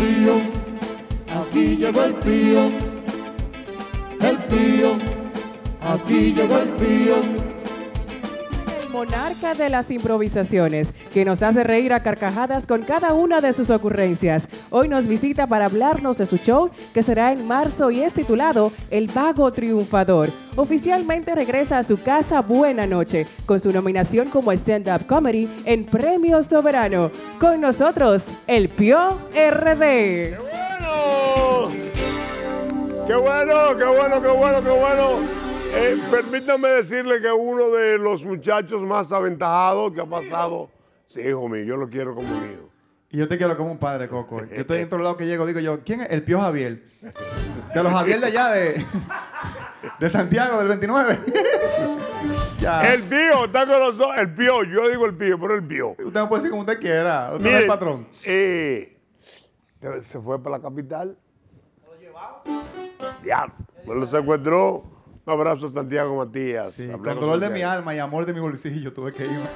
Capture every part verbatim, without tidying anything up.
pío, aquí llegó el pío, el pío, aquí llegó el pío. Monarca de las improvisaciones, que nos hace reír a carcajadas con cada una de sus ocurrencias. Hoy nos visita para hablarnos de su show, que será en marzo y es titulado El Vago Triunfador. Oficialmente regresa a su casa Buena Noche, con su nominación como stand-up comedy en Premio Soberano. Con nosotros, el Pío R D. ¡Qué bueno! ¡Qué bueno, qué bueno, qué bueno, qué bueno! Eh, permítame decirle que uno de los muchachos más aventajados que ha pasado, sí, hijo mío, yo lo quiero como mío. Y yo te quiero como un padre, Coco. Yo estoy en todos lados que llego, digo yo, ¿quién es? El Pío Javier. De los Javier de allá, de, de Santiago, del veintinueve. Ya. El Pío, está con nosotros, el Pío, yo digo el Pío, pero el Pío. Usted me puede decir como usted quiera, usted Mire, es el patrón. Eh, se fue para la capital. ¿Lo llevaba? Ya, me lo secuestró. Un abrazo a Santiago Matías. Sí, con dolor de mi alma y amor de mi bolsillo tuve que irme.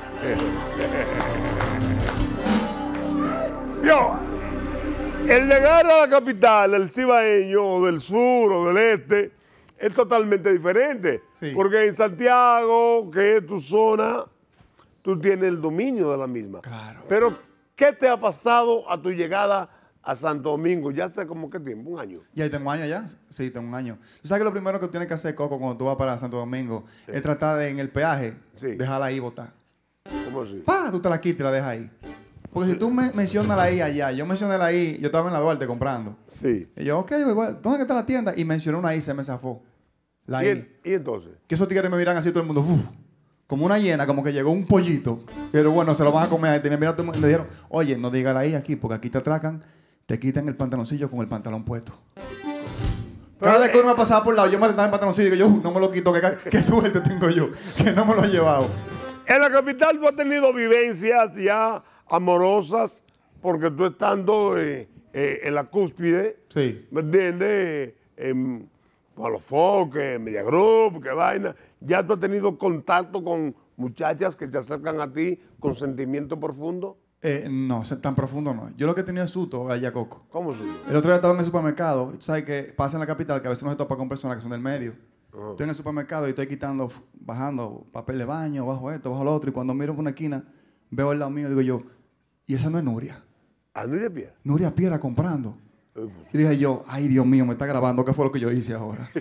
Yo, el llegar a la capital, el cibaeño, del sur o del este, es totalmente diferente. Sí. Porque en Santiago, que es tu zona, tú tienes el dominio de la misma. Claro. Pero, ¿qué te ha pasado a tu llegada a Santo Domingo? ¿Ya hace como qué tiempo? ¿Un año? Ya tengo un año ya. Sí, tengo un año. ¿Tú sabes que lo primero que tú tienes que hacer, Coco, cuando tú vas para Santo Domingo, sí, es tratar de, en el peaje, sí, dejarla ahí botar? ¿Cómo así? ¡Pah! Tú te la quitas y la dejas ahí. Porque sí, si tú me mencionas la I allá, yo mencioné la I, yo estaba en la Duarte comprando. Sí. Y yo, ok, ¿dónde está la tienda? Y mencioné una I, se me zafó. La ¿Y, I. el, ¿Y entonces? Que esos tigres me miran así todo el mundo, uf, como una hiena, como que llegó un pollito. Pero bueno, se lo van a comer. Y me miraron, me dijeron, oye, no diga la I aquí, porque aquí te atracan, te quitan el pantaloncillo con el pantalón puesto. Cada vez que uno me pasaba por el lado, yo me sentaba en pantaloncillo y digo, yo no me lo quito, que, qué suerte tengo yo, que no me lo he llevado. En la capital tú has tenido vivencias ya amorosas, porque tú estando eh, eh, en la cúspide, sí, ¿me entiendes? En Palofoque, en Media Group, qué vaina. Ya tú has tenido contacto con muchachas que se acercan a ti con sentimiento profundo. Eh, no, tan profundo no. Yo lo que tenía es susto allá, Coco. ¿Cómo susto? El otro día estaba en el supermercado. Tú sabes que pasa en la capital que a veces uno se topa con personas que son del medio. Uh-huh. Estoy en el supermercado y estoy quitando, bajando papel de baño, bajo esto, bajo lo otro. Y cuando miro por una esquina, veo al lado mío, digo yo, ¿y esa no es Nuria? ¿A Nuria Piera? Nuria Piera comprando. Uh-huh. Y dije yo, ay, Dios mío, me está grabando. ¿Qué fue lo que yo hice ahora?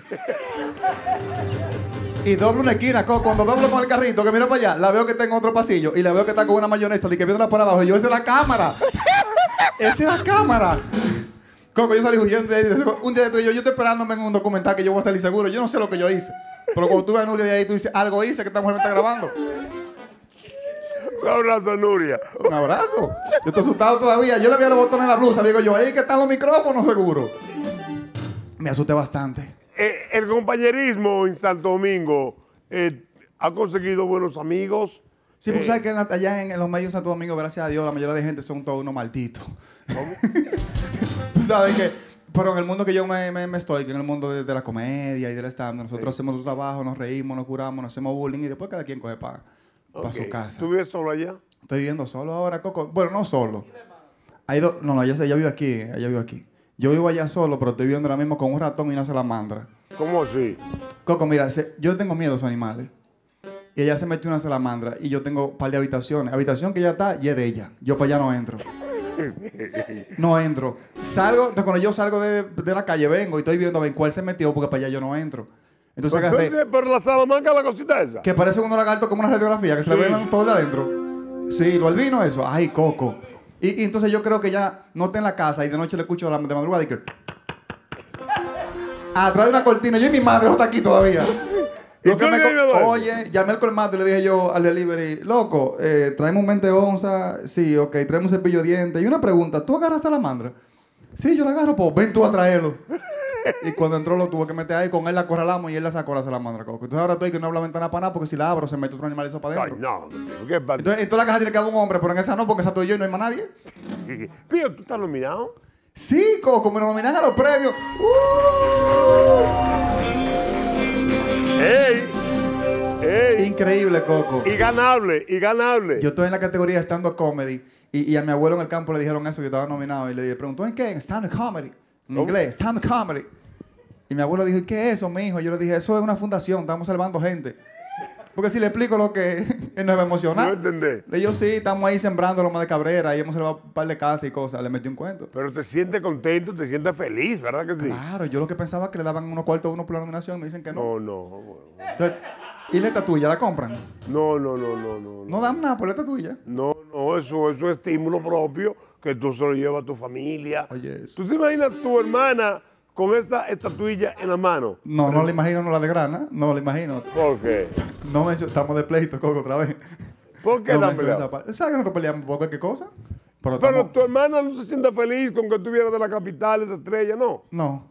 Y doblo una esquina, cuando doblo con el carrito, que miro para allá, la veo que está en otro pasillo y la veo que está con una mayonesa y que viéndola para abajo. Y yo, esa es la cámara. Esa es la cámara. Coco, yo salí huyendo de ahí. Un día de yo, yo estoy esperándome en un documental que yo voy a salir seguro. Yo no sé lo que yo hice. Pero cuando tú ves a Nuria de ahí, tú dices, algo hice que esta mujer me está grabando. Un abrazo, Nuria. Un abrazo. Yo estoy asustado todavía. Yo le vi los botones en la blusa. Digo yo, ahí que están los micrófonos seguro. Me asusté bastante. Eh, el compañerismo en Santo Domingo eh, ha conseguido buenos amigos. Sí, porque eh, sabes que allá en, en los medios de Santo Domingo, gracias a Dios, la mayoría de gente son todos unos malditos. ¿Cómo? Tú sabes que, pero en el mundo que yo me, me, me estoy, que en el mundo de, de la comedia y del stand-up, nosotros sí, hacemos nuestro trabajo, nos reímos, nos curamos, nos hacemos bullying y después cada quien coge para okay, pa su casa. ¿Tú vives solo allá? Estoy viviendo solo ahora, Coco. Bueno, no solo. Hay dos, no, no, ella, ella vive aquí, ella vive aquí. Yo vivo allá solo, pero estoy viviendo ahora mismo con un ratón y una salamandra. ¿Cómo así? Coco, mira, se, yo tengo miedo a esos animales. Y ella se metió una salamandra y yo tengo un par de habitaciones. Habitación que ya está y es de ella. Yo para allá no entro. No entro. Salgo, cuando yo salgo de, de la calle, vengo y estoy viendo a ver cuál se metió porque para allá yo no entro. Entonces pero, agarré... Pero la salamanca, la cosita esa. Que parece un lagarto como una radiografía, que sí, se le ven sí, todo de adentro. Sí, lo albino eso. Ay, Coco. Y, y entonces yo creo que ya no está en la casa y de noche le escucho la, de madrugada y que... Atrás de una cortina. Yo y mi madre está aquí todavía. Lo que me oye, llamé al colmado y le dije yo al delivery, loco, eh, traemos un veinte onzas, sí, ok, traemos un cepillo de dientes. Y una pregunta, ¿tú agarras salamandra? Sí, yo la agarro, pues ven tú a traerlo. Y cuando entró lo tuve que meter ahí, con él la acorralamos y él la sacó la salamandra, Coco. Entonces ahora estoy que no abro la ventana para nada porque si la abro se mete otro animal eso para adentro. Ay, no, ¿qué pasa? Entonces en toda la casa tiene que haber un hombre, pero en esa no, porque esa estoy yo y no hay más nadie. Pío, ¿tú estás nominado? Sí, Coco, me nominan a los premios. ¡Uh! ¡Ey! ¡Ey! Increíble, Coco. Y ganable, y ganable. Yo estoy en la categoría stand-up comedy Y, y a mi abuelo en el campo le dijeron eso, que estaba nominado. Y le preguntó, ¿en qué? En stand-up comedy. En ¿Cómo? inglés, stand-up comedy. Y mi abuelo dijo, ¿y qué es eso, mijo? Yo le dije, eso es una fundación, estamos salvando gente. Porque si le explico lo que él no va a emocionar. No entendé. Le digo, sí, estamos ahí sembrando Loma de Cabrera y hemos salvado un par de casas y cosas. Le metí un cuento. Pero te sientes contento, te sientes feliz, ¿verdad que sí? Claro, yo lo que pensaba es que le daban unos cuartos a uno por la nominación. Me dicen que no. No, no. Entonces, ¿y la estatuilla la compran? No, no, no, no, no. No dan nada por la estatuilla. No, no, eso, eso es estímulo propio que tú se lo llevas a tu familia. Oye, eso. ¿Tú te imaginas tu hermana con esa estatuilla en la mano? No, no le imagino, no la de grana. No le imagino. ¿Por qué? No me estamos de pleito, Coco, otra vez. ¿Por qué No la menciono peleado? esa parte. ¿Sabes que nosotros peleamos por cualquier cosa? Pero, Pero estamos- tu hermana no se siente feliz con que tú vienes de la capital, esa estrella, ¿no? No.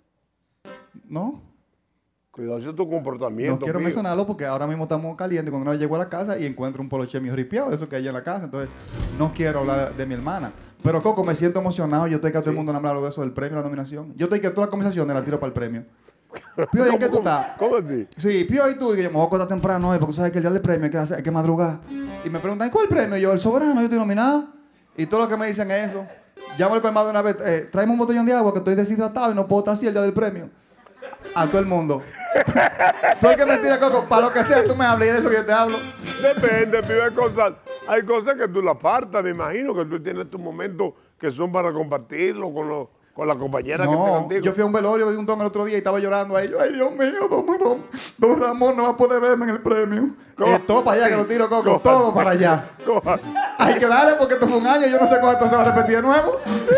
No. Cuidado, ese es tu comportamiento. No quiero mío. mencionarlo porque ahora mismo estamos calientes. Cuando uno llego a la casa y encuentro un poloche mío ripiado, de eso que hay en la casa. Entonces, no quiero hablar de mi hermana. Pero, Coco, me siento emocionado. Yo estoy que a todo el mundo le habla de eso del premio, la nominación. Yo estoy que todas las conversaciones las tiro para el premio. Pío, ¿y en qué tú estás? ¿Cómo así? Sí, Pío, ¿y tú? Y yo me voy a acostar temprano hoy porque tú sabes que el día del premio hay que, hacer, hay que madrugar. Y me preguntan, ¿cuál premio? Y yo, el soberano, yo estoy nominado. Y todo lo que me dicen es eso. Llamo al colmado de una vez, eh, tráeme un botellón de agua que estoy deshidratado y no puedo estar así el día del premio. A todo el mundo. Tú hay que mentir, Coco, para lo que sea, tú me hablas y de eso que yo te hablo. Depende, pero hay cosas, hay cosas que tú la apartas, me imagino que tú tienes tus momentos que son para compartirlo con, los, con la compañera que está No, contigo. yo fui a un velorio de un don el otro día y estaba llorando ahí. Yo, ay, Dios mío, don, don, don Ramón no va a poder verme en el premio. ¿Cómo? Eh, todo para allá, que lo tiro, Coco, ¿Cómo todo así? para allá. ¿Cómo así? Hay que darle porque esto fue un año, yo no sé cuánto se va a repetir de nuevo.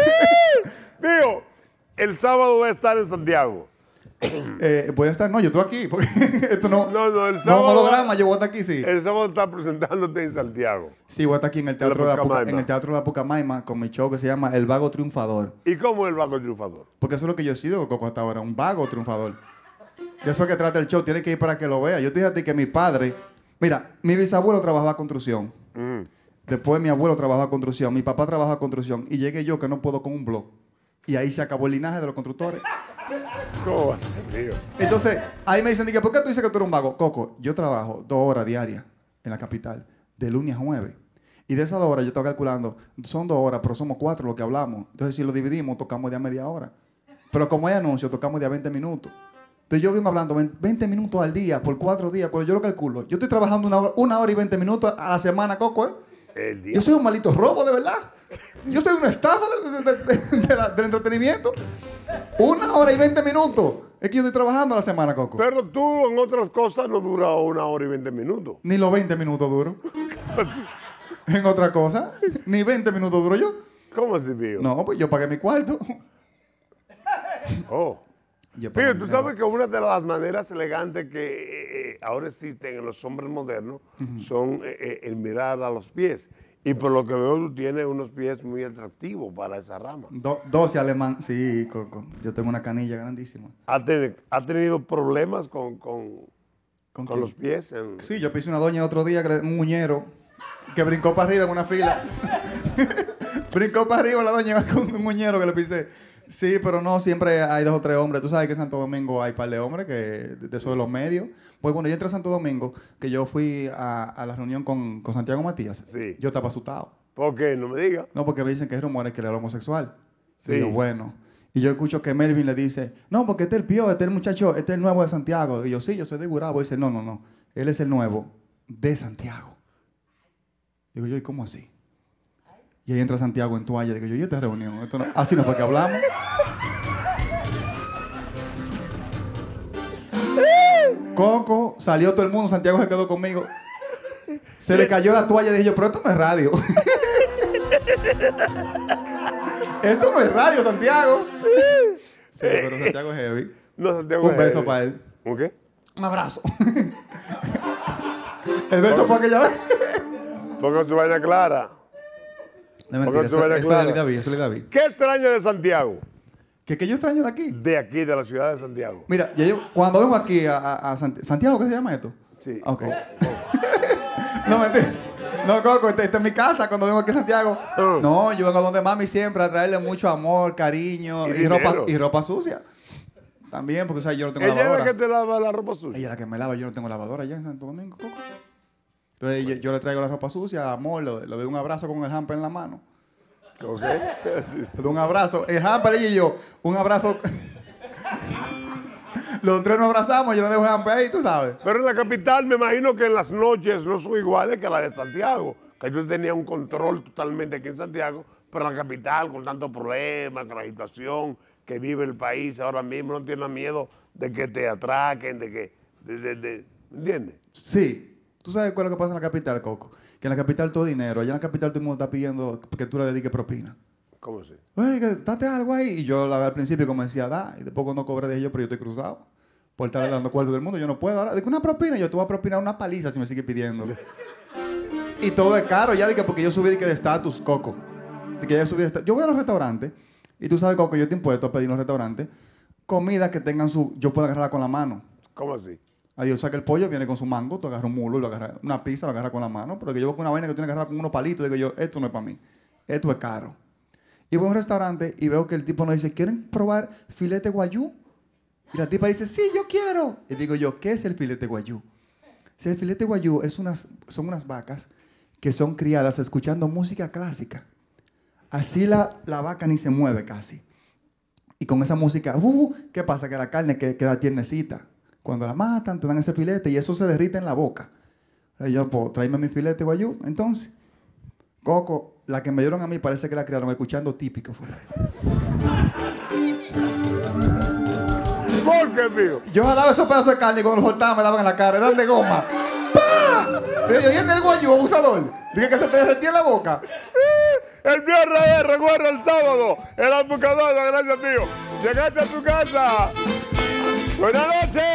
Mío, el sábado voy a estar en Santiago. Eh, voy a estar, no, yo estoy aquí, porque esto no, No, no, el no es sábado- un holograma, yo voy a estar aquí, sí. El sábado está presentándote en Santiago. Sí, voy a estar aquí en el Teatro, de la, Puca- Pucamaima. en el teatro de la Pucamaima con mi show que se llama El Vago Triunfador. ¿Y cómo es el Vago Triunfador? Porque eso es lo que yo he sido, Coco, hasta ahora, un vago triunfador. De eso es que trata el show, tiene que ir para que lo vea. Yo te dije a ti que mi padre, mira, mi bisabuelo trabajaba construcción. Mm. Después mi abuelo trabajaba construcción, mi papá trabajaba construcción y llegué yo que no puedo con un blog. Y ahí se acabó el linaje de los constructores. ¿Cómo va a ser, tío? Entonces, ahí me dicen, dije, ¿por qué tú dices que tú eres un vago? Coco, yo trabajo dos horas diarias en la capital, de lunes a jueves. Y de esas dos horas yo estoy calculando, son dos horas, pero somos cuatro los que hablamos. Entonces, si lo dividimos, tocamos de a media hora. Pero como hay anuncios, tocamos de a veinte minutos. Entonces, yo vengo hablando veinte minutos al día, por cuatro días, cuando yo lo calculo. Yo estoy trabajando una hora, una hora y veinte minutos a la semana, Coco, ¿eh? El día. Yo soy un malito robo, de verdad. Yo soy una estafa de- de- de- de- de la- del entretenimiento. Una hora y veinte minutos. Es que yo estoy trabajando a la semana, Coco. Pero tú en otras cosas no dura una hora y veinte minutos. Ni los veinte minutos duro. En otra cosa, ni veinte minutos duro yo. ¿Cómo así, Pío? No, pues yo pagué mi cuarto. Oh. Yo pagué Pío, mi tú dinero. sabes que una de las maneras elegantes que eh, eh, ahora existen en los hombres modernos son eh, eh, el mirar a los pies. Y por lo que veo, tú tienes unos pies muy atractivos para esa rama. Do- doce alemán. Sí, Coco. Yo tengo una canilla grandísima. ¿Ha, ten- ha tenido problemas con, con, ¿Con con quién? los pies? En- Sí, yo pisé una doña el otro día, que le- un muñero, que brincó para arriba en una fila. Brincó para arriba la doña con un muñero que le pisé. Sí, pero no, siempre hay dos o tres hombres. Tú sabes que en Santo Domingo hay par de hombres, que de de eso de los medios. Pues bueno, yo entré a Santo Domingo, que yo fui a, a la reunión con, con Santiago Matías. Sí. Yo estaba asustado. ¿Por qué? No me digas. No, porque me dicen que hay rumores que él era homosexual. Sí. Y yo, bueno. Y yo escucho que Melvin le dice, no, porque este es el Pío, este es el muchacho, este es el nuevo de Santiago. Y yo, sí, yo soy de Gurabo. Y dice, no, no, no. Él es el nuevo de Santiago. Digo yo, ¿y cómo así? Y ahí entra Santiago en toalla. Digo yo, ¿y esta reunión? Esto no- así no fue que hablamos. Coco, salió todo el mundo, Santiago se quedó conmigo. Se le cayó la toalla y dije yo, pero esto no es radio. Esto no es radio, Santiago. Sí, pero Santiago es heavy. No, Santiago Un es beso heavy. para él. ¿Un qué? Un abrazo. El beso fue aquella vez. Ponga su vaina clara. No, mentira, Ponga su eso, vaina eso es clara. de David, eso es de David. ¿Qué extraño de Santiago? ¿Qué, qué yo extraño de aquí? De aquí, de la ciudad de Santiago. Mira, ya yo, cuando vengo aquí a, a- a Sant- Santiago, ¿qué se llama esto? Sí. Ok. No, mentira. No, Coco, esta esta es mi casa cuando vengo aquí a Santiago. Ah. No, yo vengo donde mami siempre a traerle mucho amor, cariño Y y, ropa, dinero. y ropa sucia. También, porque o sea, yo no tengo Ella es la lavadora. que te lava la ropa sucia. Ella es la que me lava, yo no tengo lavadora allá en Santo Domingo, Coco. Entonces yo, yo le traigo la ropa sucia, amor, le, le doy un abrazo con el hamper en la mano. Ok. Le doy un abrazo. El hamper y yo, un abrazo. Los tres nos abrazamos, yo le dejo el hamper ahí, tú sabes. Pero en la capital me imagino que en las noches no son iguales que la de Santiago. Que yo tenía un control totalmente aquí en Santiago, pero en la capital con tantos problemas, con la situación que vive el país ahora mismo, no tienes miedo de que te atraquen, de que... De, de, de, ¿entiendes? Sí. ¿Tú sabes cuál es lo que pasa en la capital, Coco? Que en la capital todo dinero. Allá en la capital todo el mundo está pidiendo que tú le dediques propina. ¿Cómo así? Oye, que date algo ahí. Y yo la verdad al principio como decía, da. Y después cuando cobré dije yo, pero yo estoy cruzado. Por estar dando cuartos del mundo, yo no puedo. Ahora, de que una propina, yo te voy a propinar una paliza si me sigue pidiendo. Y todo es caro ya, de que porque yo subí de que de estatus, Coco. De que ya subí de estatus. Yo voy a los restaurantes, y tú sabes, Coco, yo te impuesto a pedir en los restaurantes comida que tengan su... Yo puedo agarrarla con la mano. ¿Cómo así? Adiós, saca el pollo, viene con su mango, tú agarras un mulo, y lo agarras, una pizza, lo agarras con la mano, pero que yo voy con una vaina que tiene que agarrar con unos palitos, digo yo, esto no es para mí, esto es caro. Y voy a un restaurante y veo que el tipo nos dice, ¿quieren probar filete guayú? Y la tipa dice, sí, yo quiero. Y digo yo, ¿qué es el filete guayú? Si el filete guayú es unas, son unas vacas que son criadas escuchando música clásica. Así la, la vaca ni se mueve casi. Y con esa música, uh, ¿qué pasa? Que la carne queda tiernecita. Cuando la matan, te dan ese filete y eso se derrite en la boca. Y yo, pues, tráeme mi filete guayú. Entonces, Coco, la que me dieron a mí parece que la crearon escuchando típico. Fue. ¿Por qué, mío? Yo jalaba esos pedazos de carne y cuando los soltaba me daban en la cara, dan de goma. ¡Pah! Y yo, ¿y este es el guayú, abusador? Dije que se te derretía en la boca. El viernes es, recuerda el sábado, el Albucador, gracias, tío. Llegaste a tu casa. Buenas noches.